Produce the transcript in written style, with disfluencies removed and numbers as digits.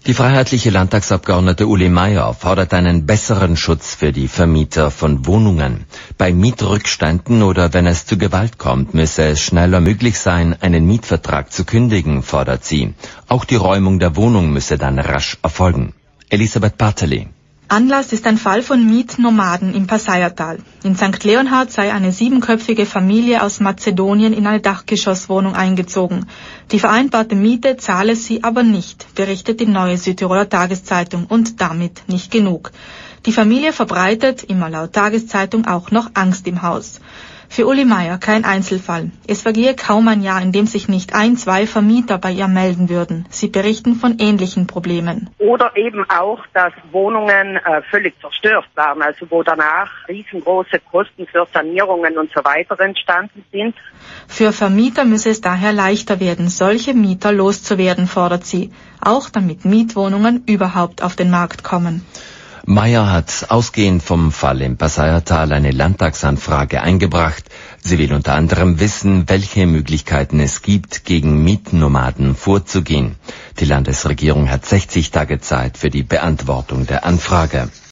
Die freiheitliche Landtagsabgeordnete Uli Meier fordert einen besseren Schutz für die Vermieter von Wohnungen. Bei Mietrückständen oder wenn es zu Gewalt kommt, müsse es schneller möglich sein, einen Mietvertrag zu kündigen, fordert sie. Auch die Räumung der Wohnung müsse dann rasch erfolgen. Elisabeth Barteli. Anlass ist ein Fall von Mietnomaden im Passayertal. In St. Leonhard sei eine 7-köpfige Familie aus Mazedonien in eine Dachgeschosswohnung eingezogen. Die vereinbarte Miete zahle sie aber nicht, berichtet die Neue Südtiroler Tageszeitung, und damit nicht genug. Die Familie verbreitet, immer laut Tageszeitung, auch noch Angst im Haus. Für Uli Meier kein Einzelfall. Es vergehe kaum ein Jahr, in dem sich nicht 1-2 Vermieter bei ihr melden würden. Sie berichten von ähnlichen Problemen. Oder eben auch, dass Wohnungen völlig zerstört waren, also wo danach riesengroße Kosten für Sanierungen und so weiter entstanden sind. Für Vermieter müsse es daher leichter werden, solche Mieter loszuwerden, fordert sie. Auch damit Mietwohnungen überhaupt auf den Markt kommen. Meier hat ausgehend vom Fall im Passayertal eine Landtagsanfrage eingebracht. Sie will unter anderem wissen, welche Möglichkeiten es gibt, gegen Mietnomaden vorzugehen. Die Landesregierung hat 60 Tage Zeit für die Beantwortung der Anfrage.